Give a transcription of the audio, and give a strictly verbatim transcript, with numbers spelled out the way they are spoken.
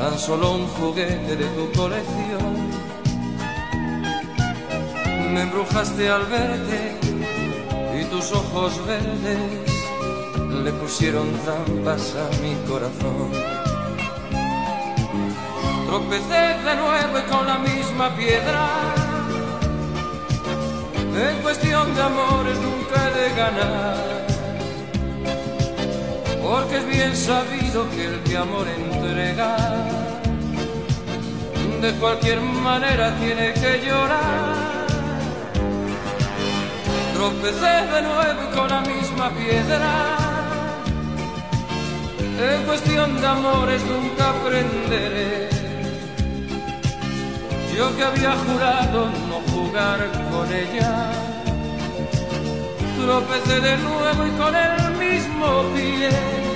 tan solo un juguete de tu colección. Me embrujaste al verte y tus ojos verdes le pusieron trampas a mi corazón. Tropecé de nuevo y con la misma piedra. En cuestión de amores nunca he de ganar, porque es bien sabido que el que amor entrega de cualquier manera tiene que llorar. Tropecé de nuevo y con la misma piedra. En cuestión de amores nunca aprenderé. Yo que había jurado no jugar con ella, tropecé de nuevo y con el mismo pie.